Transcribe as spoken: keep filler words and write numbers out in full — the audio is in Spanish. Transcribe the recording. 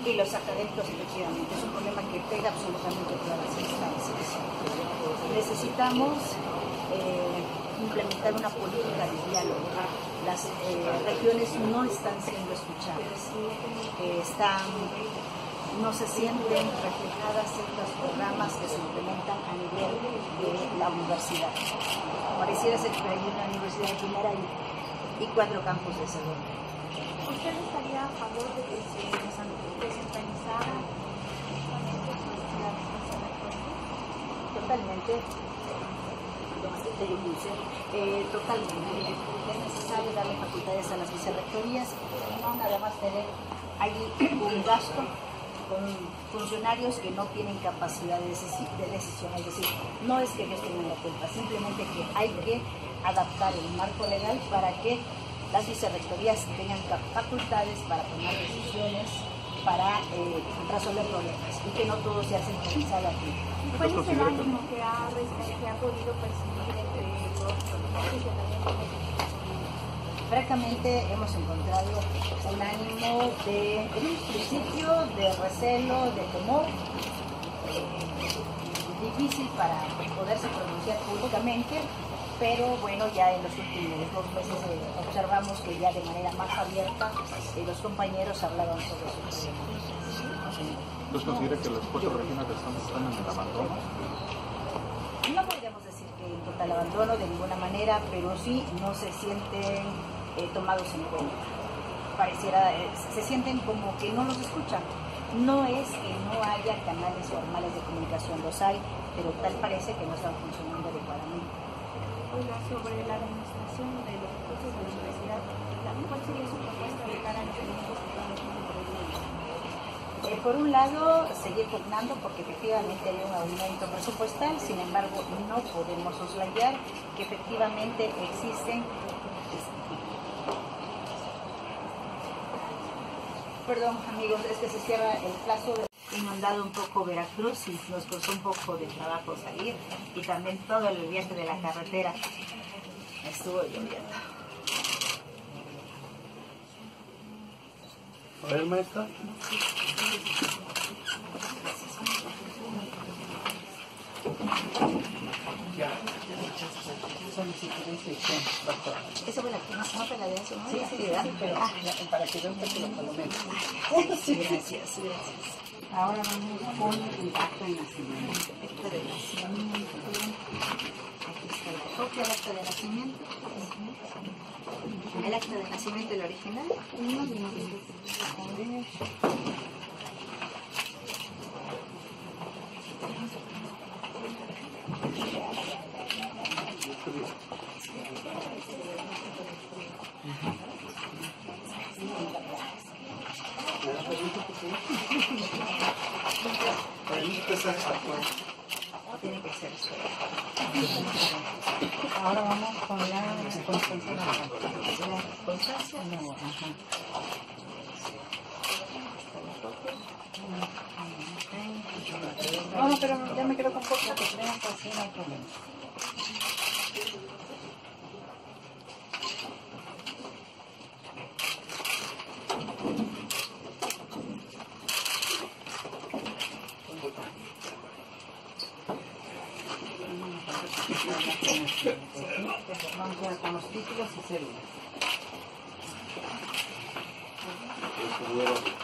Y los académicos, efectivamente, es un problema que pega absolutamente a todas las instancias. Necesitamos eh, implementar una política de diálogo. Las eh, regiones no están siendo escuchadas, eh, están, no se sienten reflejadas en los programas que se implementan a nivel de la universidad. Pareciera ser que hay una universidad de primera y, y cuatro campus de segunda. ¿Usted estaría a favor de que se descentralizara totalmente? Eh, totalmente. Es necesario darle facultades a las vicerrectorías, no nada más tener allí un gasto con funcionarios que no tienen capacidad de, de decisión. Es decir, no es que ellos tengan la culpa, simplemente que hay que adaptar el marco legal para que las vicerrectorías tengan facultades para tomar decisiones, para eh, resolver problemas y que no todo sea centralizado aquí. ¿Cuál es el ánimo que ha, que ha podido percibir entre los funcionarios? Francamente hemos encontrado un ánimo de, en un principio, de recelo, de temor, eh, difícil para poderse pronunciar públicamente, pero bueno, ya en los últimos dos meses eh, observamos que ya de manera más abierta eh, los compañeros hablaban sobre su problema. ¿Usted considera que las cuatro regiones están, están en el abandono? No podríamos decir que en total abandono de ninguna manera, pero sí no se sienten eh, tomados en cuenta. Pareciera, eh, se sienten como que no los escuchan. No es que no haya canales formales de comunicación, los hay, pero tal parece que no están funcionando adecuadamente. Oiga, sobre la administración de los recursos de la universidad, ¿cuál sería su propuesta de cara a los eventos que están haciendo por el mundo? Eh, por un lado, seguir pugnando porque efectivamente hay un aumento presupuestal, sin embargo, no podemos soslayar que efectivamente existen. Perdón, amigos, es que se cierra el plazo. De... He mandado un poco Veracruz y nos costó un poco de trabajo salir, y también todo el viaje de la carretera estuvo lloviendo. A ver, maestra. Ya. Eso fue la que más nota la de eso, ¿no? Sí, sí, sí, sí, pero ah, para que vean que lo palomero. Sí, gracias, gracias. Ahora vamos con el acta de nacimiento. Acta de nacimiento. Aquí está la copia del acta de nacimiento. El acta de nacimiento, el original. Tiene que ser esto. Ahora vamos con la constancia laboral. La constancia No, ajá. No, no, pero ya me quedo con poco que tenemos que hacer, no hay problema. Vamos a ver con los títulos y cédulas.